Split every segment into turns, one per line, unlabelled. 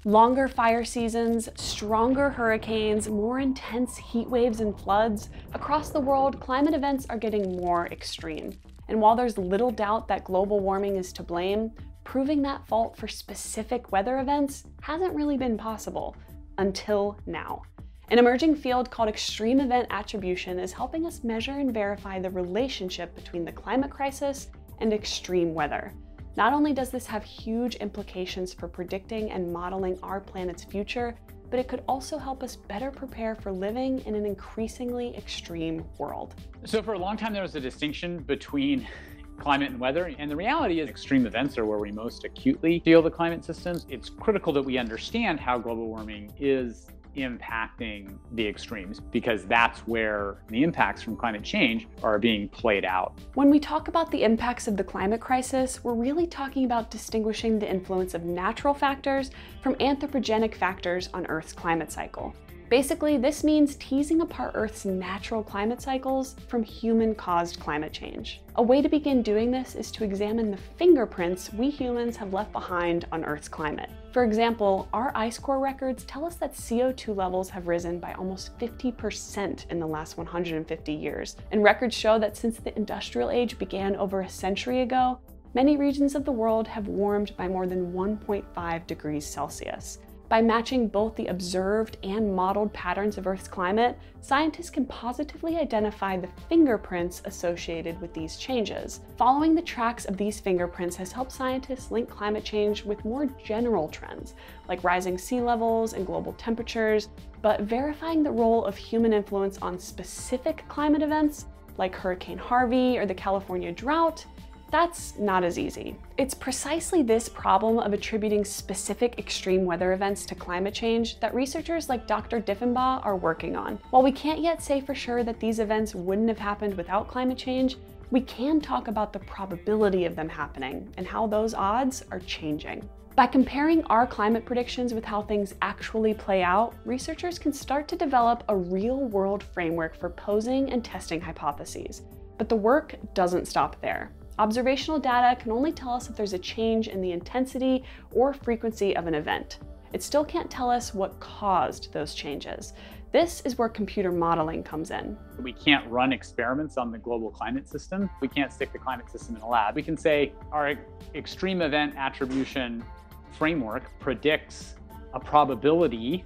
Longer fire seasons, stronger hurricanes, more intense heat waves and floods. Across the world, climate events are getting more extreme. And while there's little doubt that global warming is to blame, proving that fault for specific weather events hasn't really been possible until now. An emerging field called extreme event attribution is helping us measure and verify the relationship between the climate crisis and extreme weather. Not only does this have huge implications for predicting and modeling our planet's future, but it could also help us better prepare for living in an increasingly extreme world.
So for a long time, there was a distinction between climate and weather, and the reality is extreme events are where we most acutely feel the climate systems. It's critical that we understand how global warming is impacting the extremes, because that's where the impacts from climate change are being played out.
When we talk about the impacts of the climate crisis, we're really talking about distinguishing the influence of natural factors from anthropogenic factors on Earth's climate cycle. Basically, this means teasing apart Earth's natural climate cycles from human-caused climate change. A way to begin doing this is to examine the fingerprints we humans have left behind on Earth's climate. For example, our ice core records tell us that CO2 levels have risen by almost 50% in the last 150 years. And records show that since the industrial age began over a century ago, many regions of the world have warmed by more than 1.5 degrees Celsius. By matching both the observed and modeled patterns of Earth's climate, scientists can positively identify the fingerprints associated with these changes. Following the tracks of these fingerprints has helped scientists link climate change with more general trends, like rising sea levels and global temperatures, but verifying the role of human influence on specific climate events, like Hurricane Harvey or the California drought, that's not as easy. It's precisely this problem of attributing specific extreme weather events to climate change that researchers like Dr. Diffenbaugh are working on. While we can't yet say for sure that these events wouldn't have happened without climate change, we can talk about the probability of them happening and how those odds are changing. By comparing our climate predictions with how things actually play out, researchers can start to develop a real-world framework for posing and testing hypotheses. But the work doesn't stop there. Observational data can only tell us if there's a change in the intensity or frequency of an event. It still can't tell us what caused those changes. This is where computer modeling comes in.
We can't run experiments on the global climate system. We can't stick the climate system in a lab. We can say our extreme event attribution framework predicts a probability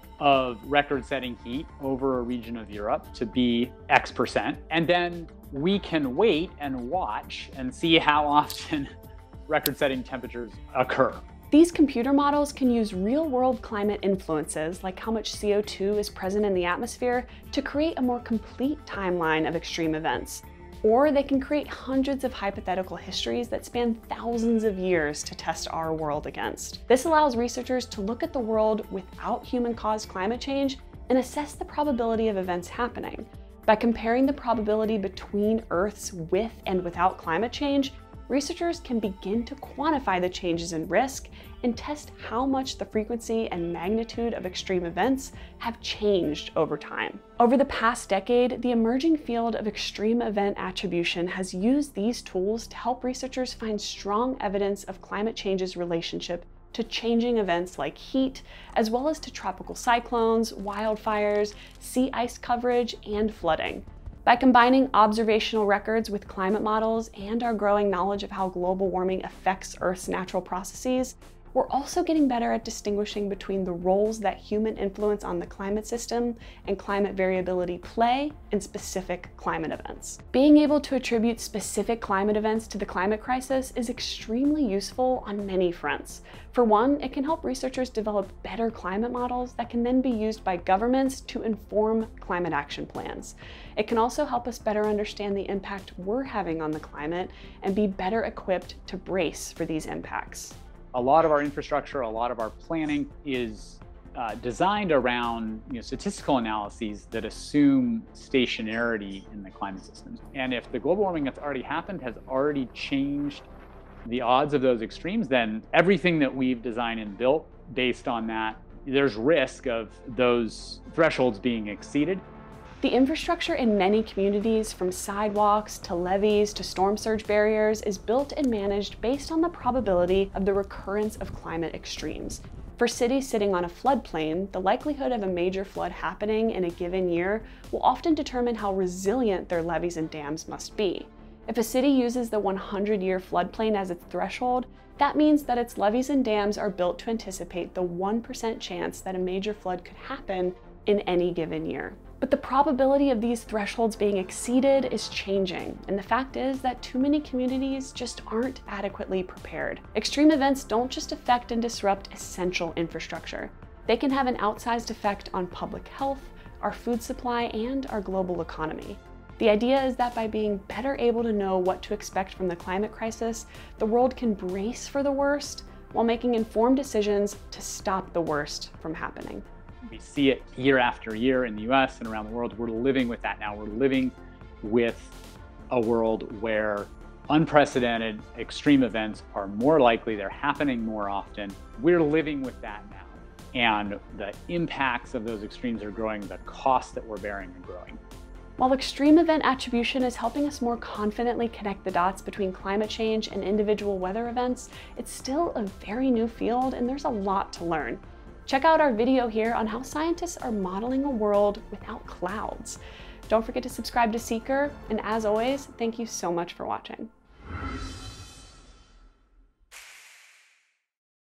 of record-setting heat over a region of Europe to be X%, and then we can wait and watch and see how often record-setting temperatures occur.
These computer models can use real-world climate influences, like how much CO2 is present in the atmosphere, to create a more complete timeline of extreme events. Or they can create hundreds of hypothetical histories that span thousands of years to test our world against. This allows researchers to look at the world without human-caused climate change and assess the probability of events happening. By comparing the probability between Earth's with and without climate change, researchers can begin to quantify the changes in risk and test how much the frequency and magnitude of extreme events have changed over time. Over the past decade, the emerging field of extreme event attribution has used these tools to help researchers find strong evidence of climate change's relationship to changing events like heat, as well as to tropical cyclones, wildfires, sea ice coverage, and flooding. By combining observational records with climate models and our growing knowledge of how global warming affects Earth's natural processes, we're also getting better at distinguishing between the roles that human influence on the climate system and climate variability play in specific climate events. Being able to attribute specific climate events to the climate crisis is extremely useful on many fronts. For one, it can help researchers develop better climate models that can then be used by governments to inform climate action plans. It can also help us better understand the impact we're having on the climate and be better equipped to brace for these impacts.
A lot of our infrastructure, a lot of our planning is designed around statistical analyses that assume stationarity in the climate systems. And if the global warming that's already happened has already changed the odds of those extremes, then everything that we've designed and built based on that, there's risk of those thresholds being exceeded.
The infrastructure in many communities, from sidewalks to levees to storm surge barriers, is built and managed based on the probability of the recurrence of climate extremes. For cities sitting on a floodplain, the likelihood of a major flood happening in a given year will often determine how resilient their levees and dams must be. If a city uses the 100-year floodplain as its threshold, that means that its levees and dams are built to anticipate the 1% chance that a major flood could happen in any given year. But the probability of these thresholds being exceeded is changing, and the fact is that too many communities just aren't adequately prepared. Extreme events don't just affect and disrupt essential infrastructure. They can have an outsized effect on public health, our food supply, and our global economy. The idea is that by being better able to know what to expect from the climate crisis, the world can brace for the worst while making informed decisions to stop the worst from happening.
We see it year after year in the US and around the world. We're living with that now. We're living with a world where unprecedented extreme events are more likely, they're happening more often. We're living with that now. And the impacts of those extremes are growing, the costs that we're bearing are growing.
While extreme event attribution is helping us more confidently connect the dots between climate change and individual weather events, it's still a very new field and there's a lot to learn. Check out our video here on how scientists are modeling a world without clouds. Don't forget to subscribe to Seeker, and as always, thank you so much for watching.